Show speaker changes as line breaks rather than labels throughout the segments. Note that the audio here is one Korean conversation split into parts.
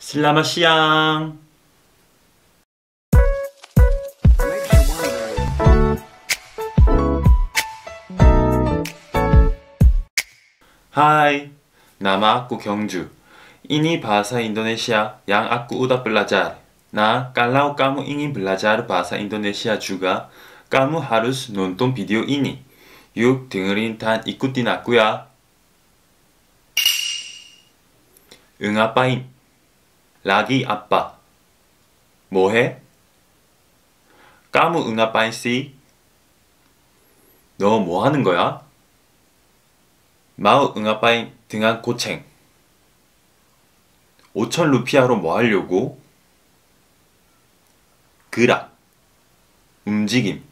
Selamat siang. Hai, nama aku Kyungju. Ini bahasa Indonesia yang aku udah belajar. Nah, kalau kamu ingin belajar bahasa Indonesia juga, kamu harus nonton video ini. Yuk dengerin dan ikutin aku ya. 응, 아빠임. Lagi apa? 뭐해? 까무 응, 아빠임 씨. 너 뭐 하는 거야? 마우 응, 아빠임 등한 고챙. 5천 루피아로 뭐 하려고? 그락. 움직임.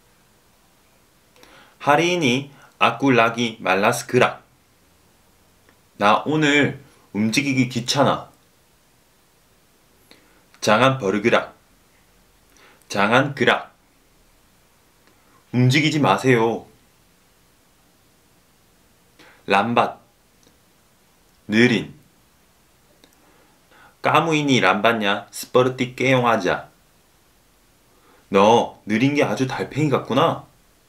하리니 아꿀라기 말라스 그락. 나 오늘 움직이기 귀찮아. 장한 버르그락. 장한 그락. 움직이지 마세요. 람밭. 느린. 까무이니 람받냐 스퍼르티 깨용하자. 너 느린 게 아주 달팽이 같구나.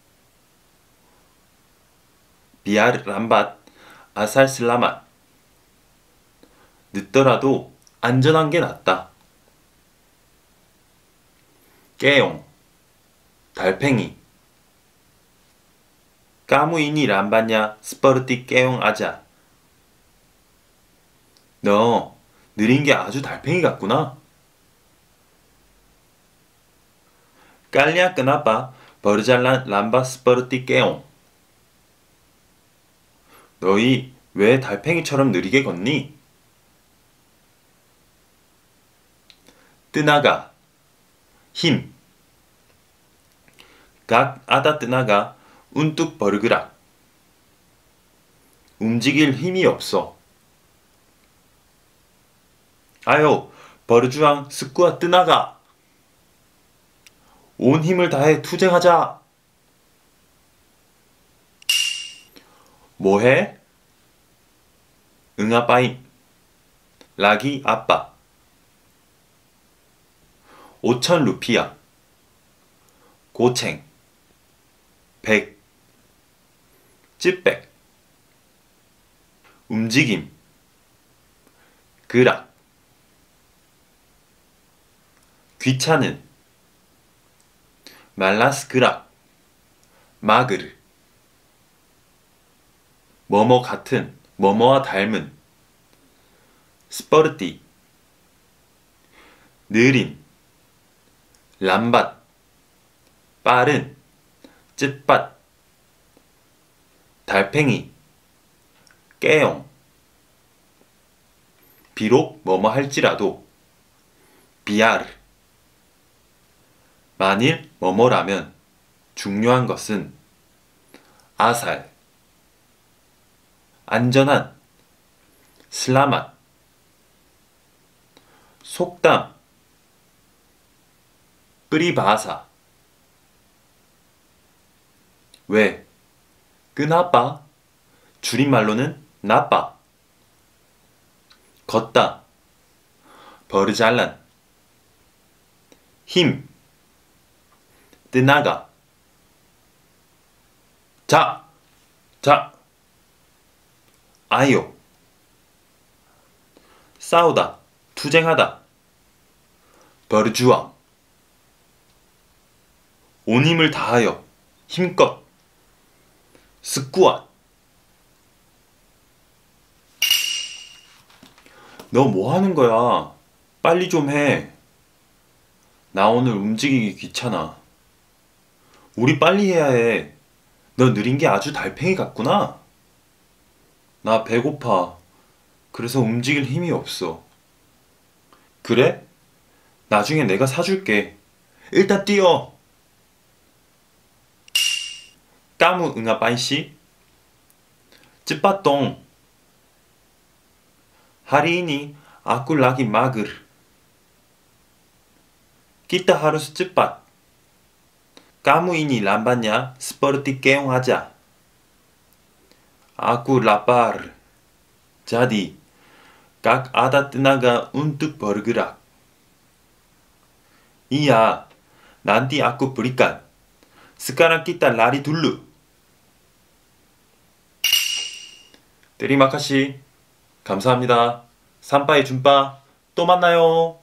비아르 람밭 아살 슬라맛. 늦더라도 안전한 게 낫다. 깨용. 달팽이. 까무이니 람받냐 스퍼르티 깨용 아자. 너 느린 게 아주 달팽이 같구나. 깔냐 끄나빠 버르잘란 람바 스퍼르티 깨용. 너희 왜 달팽이처럼 느리게 걷니? 뜨나가. 힘. 각 아다 뜨나가 운뚝 버르그락. 움직일 힘이 없어. 아요, 버르주앙 스쿠아 뜨나가. 온 힘을 다해 투쟁하자. 뭐해? 응, 아빠임. 락이 아빠. 5천 루피아. 고챙. 100. 찌백. 움직임. 그락. 귀찮은. 말라스 그락. 마그르. 뭐뭐 같은, 뭐뭐와 닮은. 스퍼르티. 느린. 람밭. 빠른. 쯧밭. 달팽이. 깨용. 비록 뭐뭐 할지라도. 비아르. 만일 뭐뭐라면 중요한 것은 아살. 안전한. 슬라맛. 속담. 뿌리바사. 왜? 끄나빠. 줄임말로는 나빠. 걷다. 버르잘란. 힘. 뜨나가. 자. 아요. 싸우다. 투쟁하다. 버르주아. 온 힘을 다하여. 힘껏. 스쿠아. 너 뭐 하는 거야? 빨리 좀 해. 나 오늘 움직이기 귀찮아. 우리 빨리 해야 해. 너 느린 게 아주 달팽이 같구나. 나 배고파. 그래서 움직일 힘이 없어. 그래? 나중에 내가 사줄게. 일단 뛰어. 까무 응아 빠이씨. 찌빠똥. 하리니 아꿀라기 마그르. 끼따 하루스 찌빠. 까무이니 람바냐 스퍼르티 깨용하자. 아꾸 라파르. 자디 깍 아다 뜨나가 운뚝 버르그락. 이야, 난디 아쿠 브리깐. 스카랑 끼따 라리 둘루. 때리마카시. 감사합니다. 산바이 준빠. 또 만나요.